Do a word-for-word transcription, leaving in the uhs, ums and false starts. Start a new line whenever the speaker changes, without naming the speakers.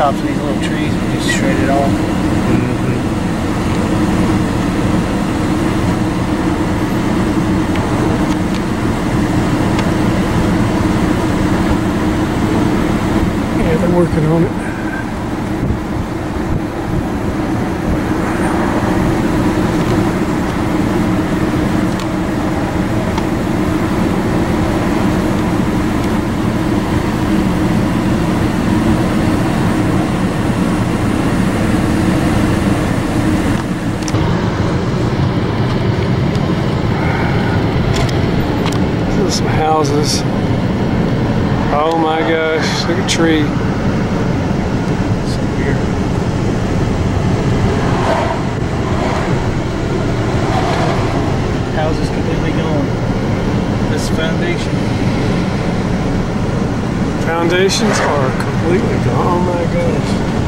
tops of these little trees and just shred it off.
Mm-hmm. Yeah, they're working on it. Some houses. Oh my gosh, look at a tree.
So weird. House is completely gone. This foundation.
Foundations are completely gone. Oh my gosh.